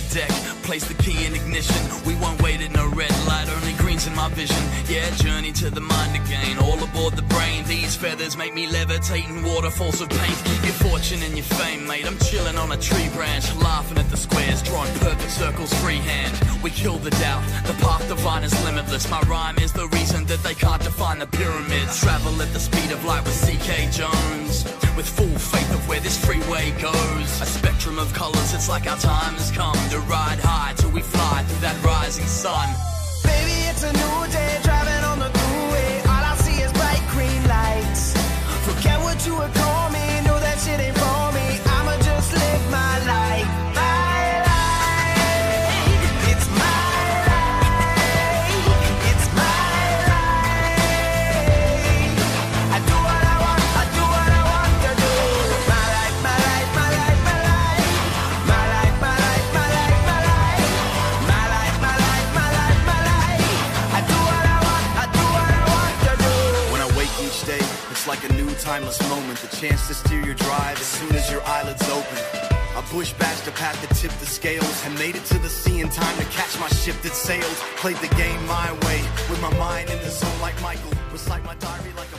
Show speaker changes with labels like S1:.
S1: deck, place the key in ignition. We won't wait at no red light, only green's in my vision. Yeah, journey to the mind again, all aboard the brain. These feathers make me levitate in waterfalls of paint. Your fortune and your fame, mate. I'm chilling on a tree branch, laughing at the squares, drawing perfect circles freehand. We kill the doubt, the path divine is limitless. My rhyme is the reason that they can't define the pyramids. Travel at the speed of light with C.K. Jones, with full faith of where this freeway goes. A spectrum of colors, it's like our time has come to ride high till we fly through that rising sun.
S2: Baby, it's a new day, driving on the thruway. All I see is bright green lights. Forget what you would call me, know that shit ain't for me. I'ma just live my life. My life. It's my life. It's my life. I do what I want, I do what I want to do. My life, my life, my life, my life. My life, my life, my life, my life. My life, my life, my life, my life. I do what I want, I do what I want to do.
S3: When I wake each day, it's like a new timeless moment. The chance to steer your drive as soon as your eyelids open. I bush bashed the path that tipped the scales and made it to the sea in time to catch my ship that sailed. Played the game my way with my mind in the zone like Michael. Recite my diary like a